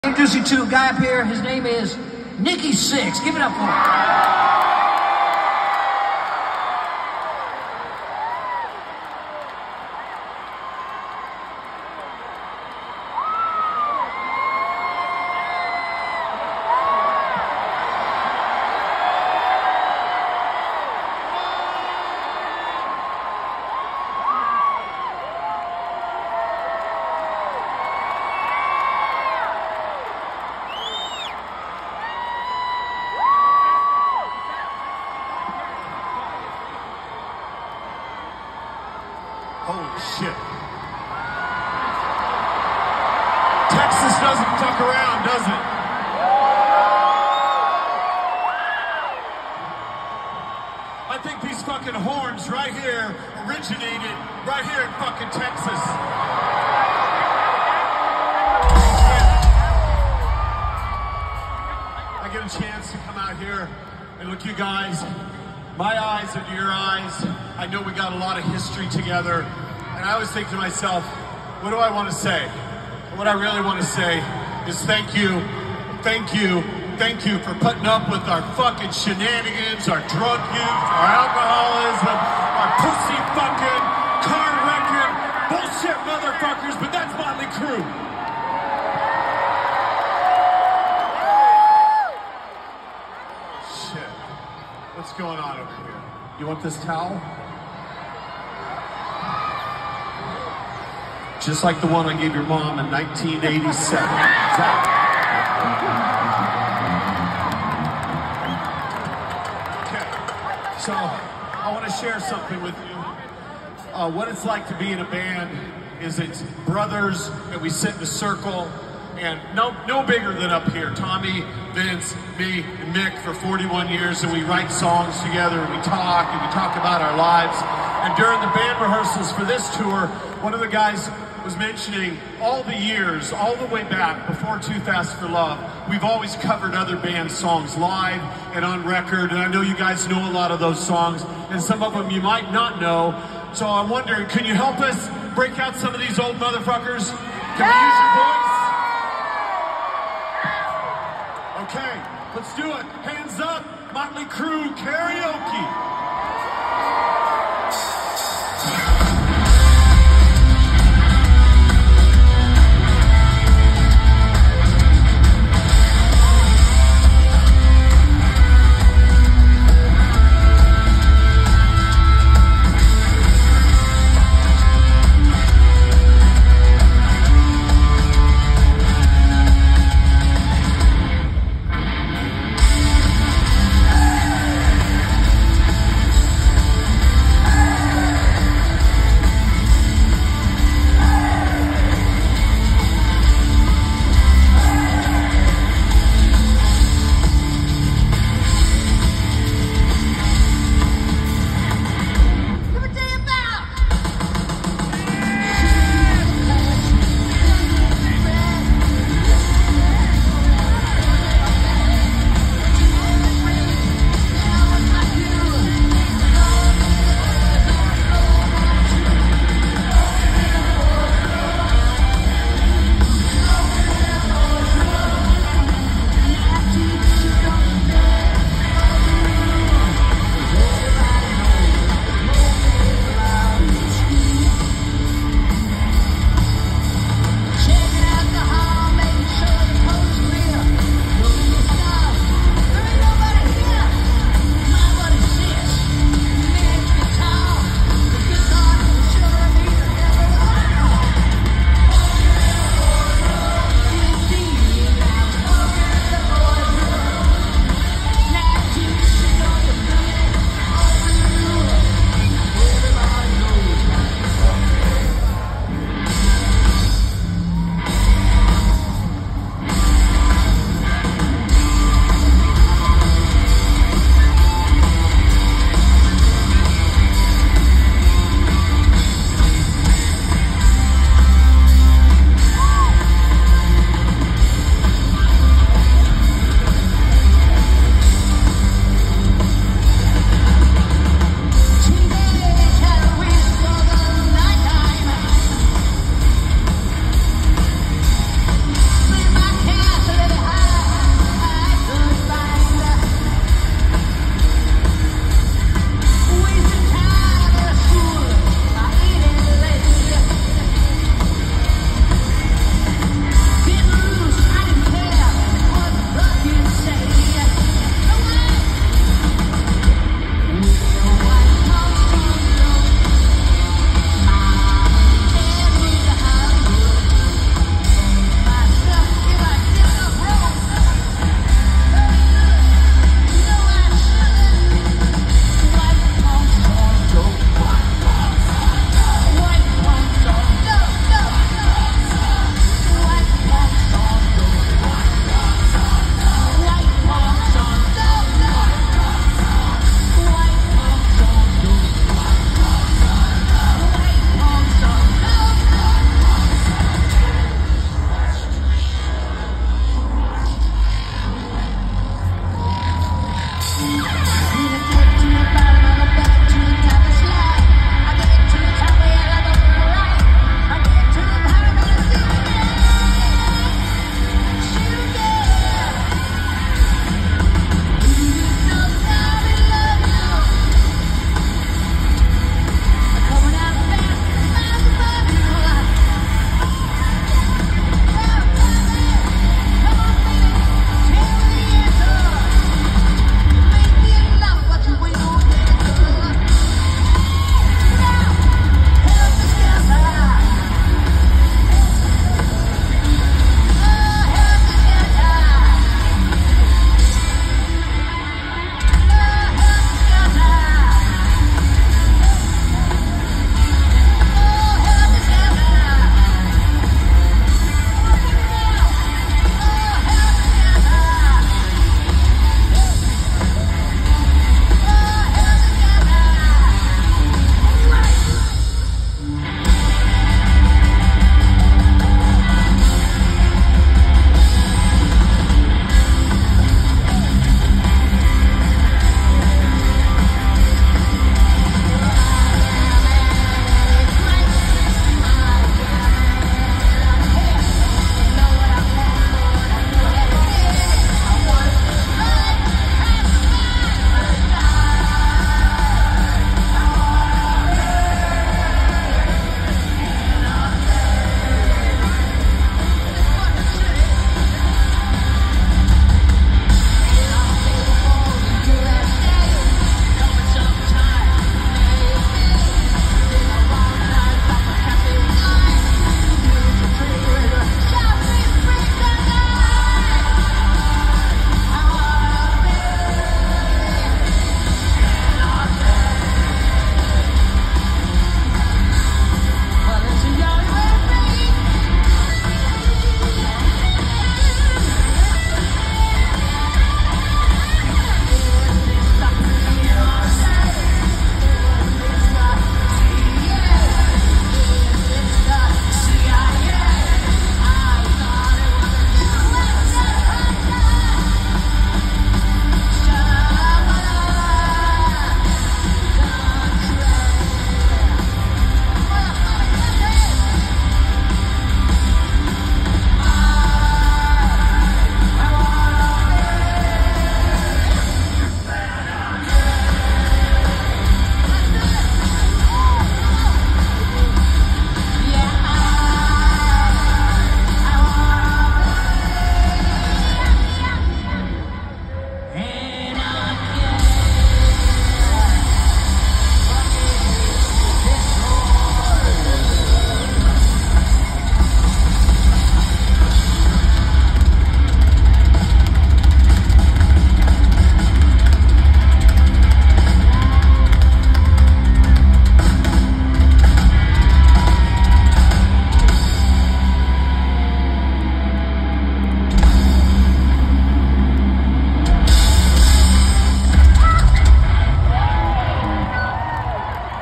Introduce you to a guy up here. His name is Nikki Sixx. Give it up for him. Holy shit. Texas doesn't fuck around, does it? I think these fucking horns right here originated right here in fucking Texas. I get a chance to come out here and look you guys, my eyes into your eyes. I know we got a lot of history together, and I always think to myself, what do I want to say? What I really want to say is thank you for putting up with our fucking shenanigans, our drug use, our alcoholism, our pussy fucking, car wrecking, bullshit motherfuckers, but that's Motley Crue. Shit. What's going on over here? You want this towel? Just like the one I gave your mom in 1987. Okay, so I want to share something with you. What it's like to be in a band is it's brothers, and we sit in a circle, and no bigger than up here. Tommy, Vince, me, and Mick for 41 years, and we write songs together, and we talk about our lives. And during the band rehearsals for this tour, one of the guys was mentioning all the years, all the way back before Too Fast for Love, we've always covered other band songs live and on record, and I know you guys know a lot of those songs, and some of them you might not know. So I'm wondering, can you help us break out some of these old motherfuckers? Can we use your voice? Okay, let's do it. Hands up, Motley Crue Karaoke.